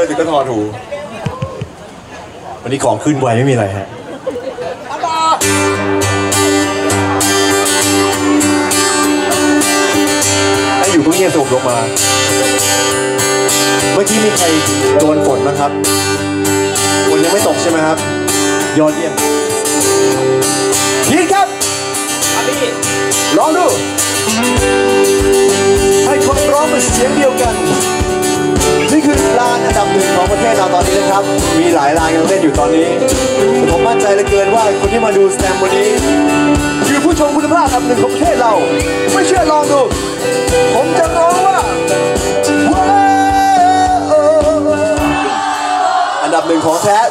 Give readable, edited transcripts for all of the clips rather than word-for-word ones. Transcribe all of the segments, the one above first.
ถึงก็ถอดหูวันนี้ของขึ้นไวไม่มีอะไรฮะให้อยู่เพิ่งเงียบสงบลงมาเมื่อกี้มีใครโดนฝนบ้างครับฝนยังไม่ตกใช่ไหมครับยอดเยี่ยมยินครับพี่ลองดูให้คนร้องเป็นเสียงเดียวกันนี่คือลานอันดับหนึ่งของประเทศเราตอนนี้นะครับมีหลายลานกำลังเล่นอยู่ตอนนี้ผมมั่นใจเหลือเกินว่าคนที่มาดูสแตมวันนี้คือผู้ชมคุณภาพอันดับหนึ่งของประเทศเราไม่เชื่อลองดูผมจะร้องว่าอันดับหนึ่งของแท้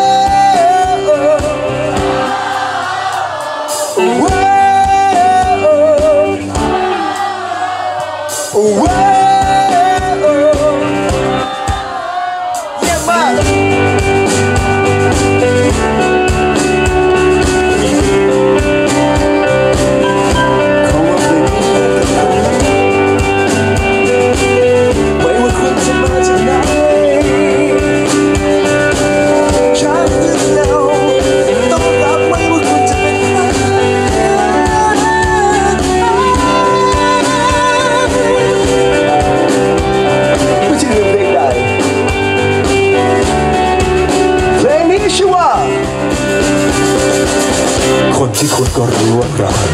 คนที่คุณก็รู้ว่ารัก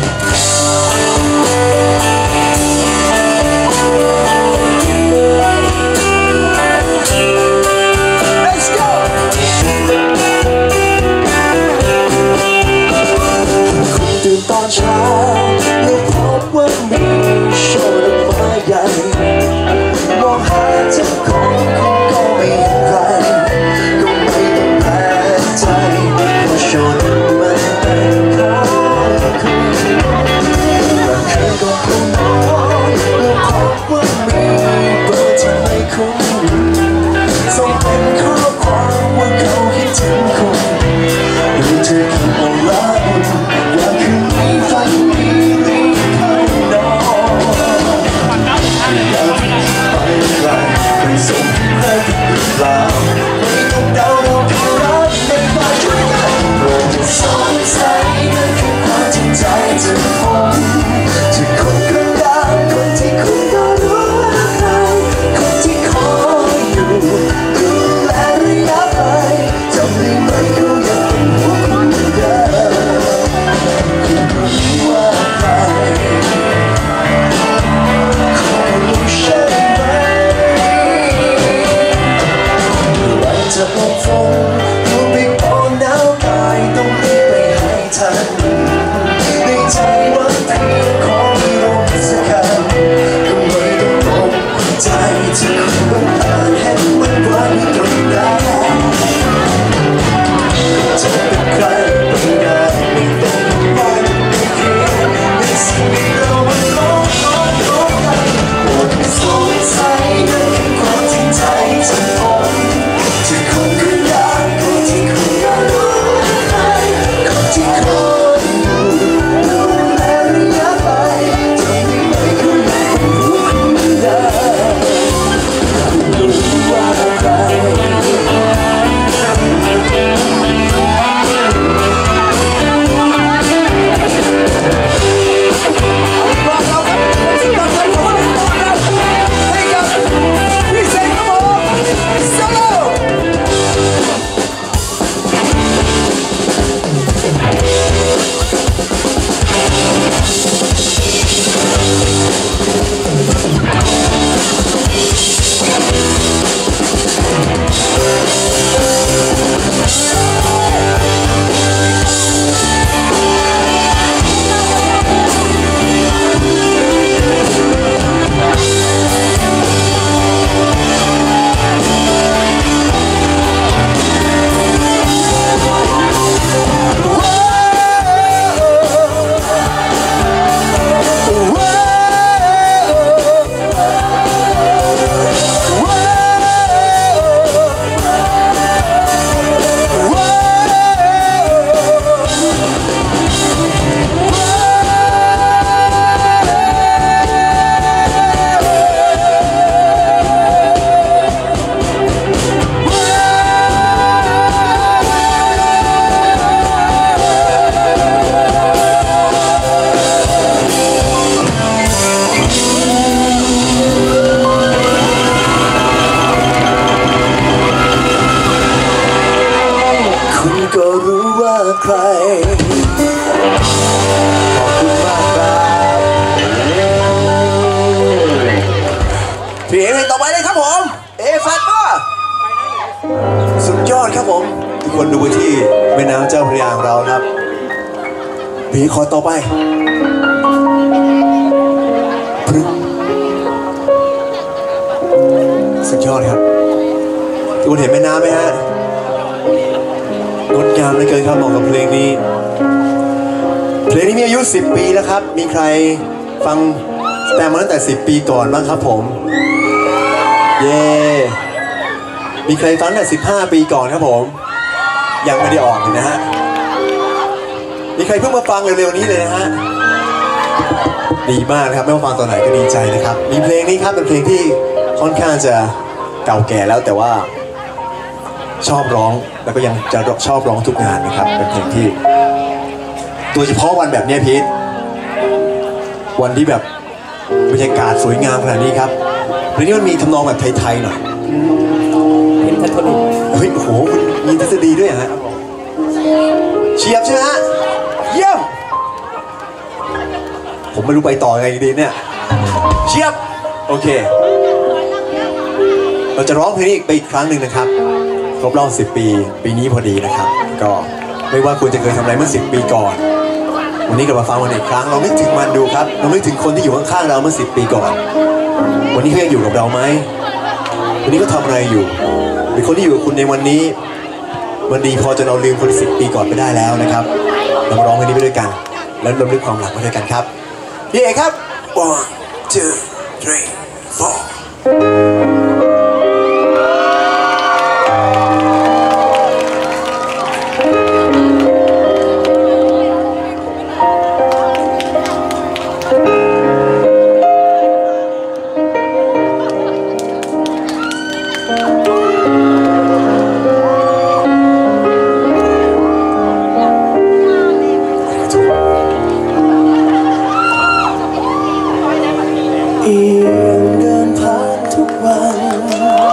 ตื่นตอนเช้าแล้วพบว่ามีช่อดอกไม้ใหญ่มองหาเจ้าของคุณก็ไม่เห็นใครก็ไม่ต้องแปลกใจเพราะช่อดอกไม้เป็นของคุณแต่เคยก็คงน้อยแล้วพบว่ามีเบอร์ที่ไม่คุ้นส่งเป็นข้อความว่าเขาคิดถึงคุณดูเธอคิดว่ารักอยากคืนนี้ฝันดีรีบเข้านอนอยากไปไกลไปส่งใครหรือเปล่าไม่ต้องเดาเราแค่รักในฝันช่วยกันโปรดอย่าสงสัยนั่นคือความจริงใจจากผมจากคนข้างล่างคนที่คุณก็รู้ว่าใครคนที่คอยอยู่ดูแลระยะไปจำได้ไหมเขายังเป็นห่วงคุณเหมือนเดิมว่าใครคอยรู้ใช่ไหมวันจะลงฝนดูไม่พอหนาวกายต้องรีบไปให้ทันในใจหวังเพียงขอให้ลมสักคำก็ไม่ต้องตกใจที่คุณบังเอิญเห็นมันว่าไม่ตรงได้จะเป็นใครไม่ได้ไม่ต้องมาไม่เคียงในสิ่งที่เรามันร้องกันโปรดไม่สงสัยนั่นคือความจริงใจจากผมจากคนข้างล่างคนที่คุณก็รู้ว่าใครคนที่คอยอยู่ดูแลระยะไปจำได้ไหมเขายังเป็นห่วงคุณเหมือนเดิมคุณรู้ว่าใครขอบคุณมากครับเพลงต่อไปเลยครับผมแฟนก็สุดยอดครับผมทุกคนดูไปที่แม่น้ำเจ้าพระยาของเราครับเพลงขอต่อไปสุดยอดครับทุกคนเห็นแม่น้ำไหมฮะงดงามเหลือเกินครับเหมาะกับเพลงนี้มีอายุ10 ปีแล้วครับมีใครฟังแต่มาตั้งแต่10 ปีก่อนบ้างครับผมเย้มีใครฟังตั้งแต่15 ปีก่อนครับผมยังไม่ได้ออกเลยนะฮะมีใครเพิ่งมาฟังเร็วๆนี้เลยนะฮะดีมากนะครับไม่ว่าฟังตอนไหนก็ดีใจนะครับมีเพลงนี้ครับเป็นเพลงที่ค่อนข้างจะเก่าแก่แล้วแต่ว่าชอบร้องแล้วก็ยังจะชอบร้องทุกงานนะครับเป็นเพลงที่โดยเฉพาะวันแบบนี้พีทวันที่แบบบรรยากาศสวยงามขนาดนี้ครับเพลงนี้มันมีทำนองแบบไทยๆหน่อยเป็นทฤษฎีเฮ้ยโอ้โหมีทฤษฎีด้วยฮะเฉียบใช่ไหมฮะเยี่ยมผมไม่รู้ไปต่อไงดีเนี่ยเฉียบโอเคเราจะร้องเพลงนี้ไปอีกครั้งหนึ่งนะครับครบรอบ10 ปีปีนี้พอดีนะครับก็ไม่ว่าคุณจะเคยทำอะไรเมื่อ10 ปีก่อนวันนี้กลับมาฟังวันอีกครั้งเรานึกถึงมันดูครับเรานึกถึงคนที่อยู่ข้างๆเราเมื่อ10 ปีก่อนวันนี้เขายังอยู่กับเราไหมวันนี้เขาทำอะไรอยู่หรือคนที่อยู่กับคุณในวันนี้วันดีพอจะเราลืมคน10 ปีก่อนไปได้แล้วนะครับเรามาร้องเพลงนี้ไปด้วยกันแล้วรำลึกความหลังไปด้วยกันครับพี่เอกครับ 1 2 3 4เดินผ่านทุกวัน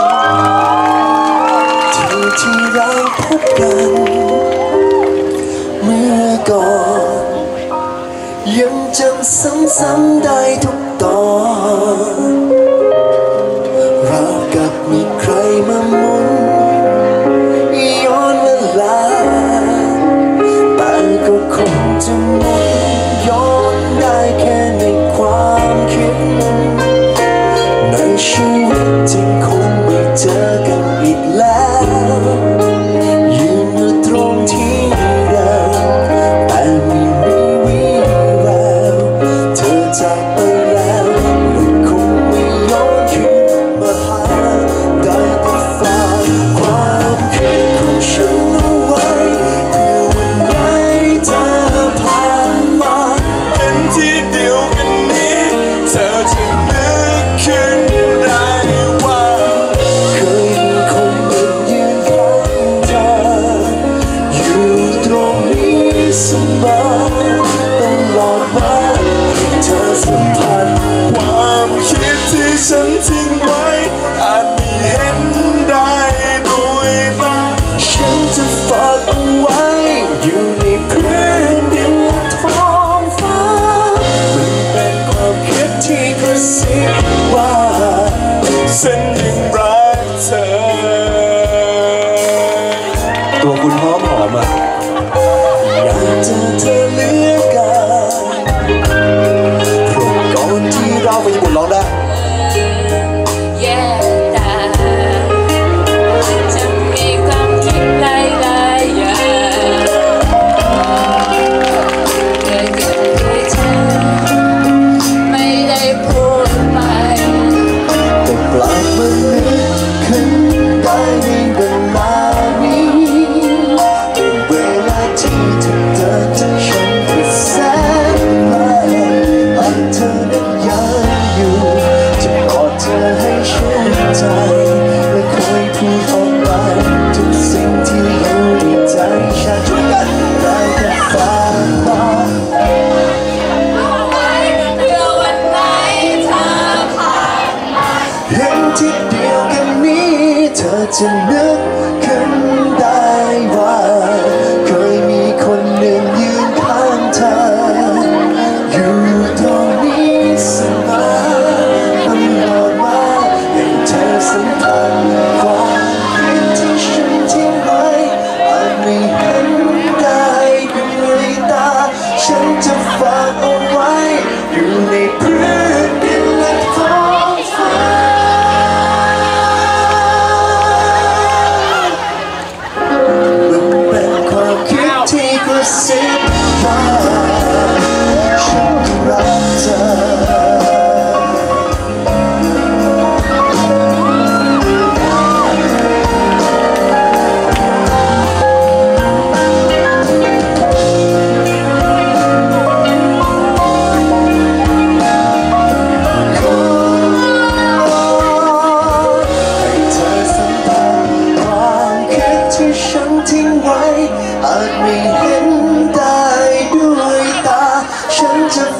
ที่เราพบกันเมื่อก่อนยังจำซ้ำๆได้ทุกตอนราวกับมีใครมาหมุนย้อนเวลาแต่ก็คงจะหมุนย้อนได้แค่ในความคิดในชีวิตจริงคงไม่เจอกันอีกแล้วยืนอยู่ตรงที่เดิมแต่ไม่มีวี่แววเธอจากไปแล้วและคงไม่ย้อนคืนมาหาได้แต่ฝากความคิดของฉันเอาไว้เพื่อวันไหนเธอผ่านมาเป็นที่เดียวกันนี้เธอจะนึกขึ้นได้ว่าเคยมีคนหนึ่งยืนข้างเธออยู่ตรงนี้เสมอตลอดมาเธอสัมผัสความคิดที่ฉันทิ้งไว้อาจไม่เห็นได้ด้วยตาฉันจะฝากเอาไว้อยู่ในพื้นดินท้องฟ้ามันเป็นความคิดที่กระซิบว่าฉันยังรักเธอตัวคุณหอมอ่ะอยากเจอเธอเหลือเกินพรุ่งก่อนที่เราไปญี่ปุ่นร้องได้แย่แต่จะมีความคิดหลายๆอย่างเกิดขึ้นที่เธอไม่ได้พูดไปแต่กลับมานึกขึ้นได้ในเวลานี้เป็นเวลาที่เธอเดินจากฉันไปแสนไกลหากเธอนั้นยังอยู่จะกอดเธอให้ชื่นใจและคอยพูดออกไปทุกสิ่งที่อยู่ในใจฉันได้แต่ฝากบอกเอาไว้เพื่อวันไหนเธอผ่านมาเห็นที่เดียวกันนี้เธอจะนึกขึ้นได้ว่าเคยมีคนหนึ่งยื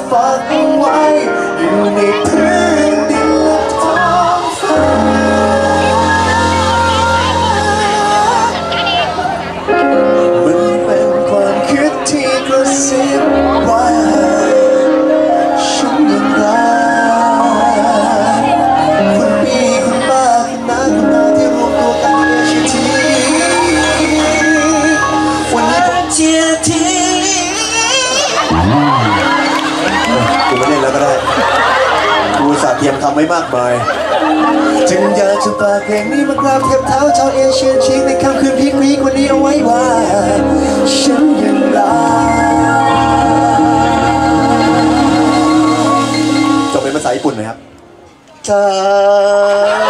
ฝากเอาไว้อยู่ในพื้นดินและท้องฟ้ามันเป็นความคิดที่กระซิบว่าฉันยังรักคุณพี่คุณป้าคุณน้าคุณตาที่รวมตัวกันในชีวิตวันนี้ผมเชียร์ทีกูไม่เล่นแล้วก็ได้กูสาเตรียมคำไว้มากมายจึงอยากจะฝากเพลงนี้มากราบเทียบเท้าชาวเอเชียชิงในค่ำคืนพีควันนี้เอาไว้ว่าฉันยังรักจบเป็นภาษาญี่ปุ่นไหมครับจ้า